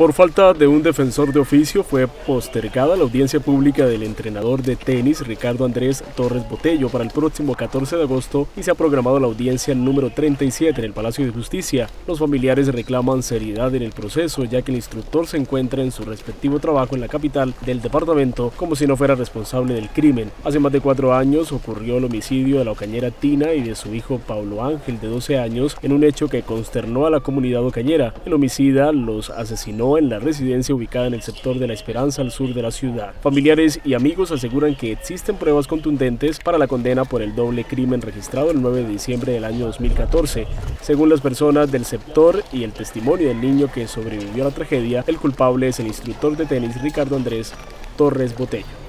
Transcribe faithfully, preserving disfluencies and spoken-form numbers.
Por falta de un defensor de oficio fue postergada la audiencia pública del entrenador de tenis Ricardo Andrés Torres Botello para el próximo catorce de agosto y se ha programado la audiencia número treinta y siete en el Palacio de Justicia. Los familiares reclaman seriedad en el proceso ya que el instructor se encuentra en su respectivo trabajo en la capital del departamento como si no fuera responsable del crimen. Hace más de cuatro años ocurrió el homicidio de la ocañera Tina y de su hijo Paulo Ángel de doce años en un hecho que consternó a la comunidad ocañera. El homicida los asesinó en la residencia ubicada en el sector de La Esperanza al sur de la ciudad. Familiares y amigos aseguran que existen pruebas contundentes para la condena por el doble crimen registrado el nueve de diciembre del año dos mil catorce. Según las personas del sector y el testimonio del niño que sobrevivió a la tragedia, el culpable es el instructor de tenis Ricardo Andrés Torres Botello.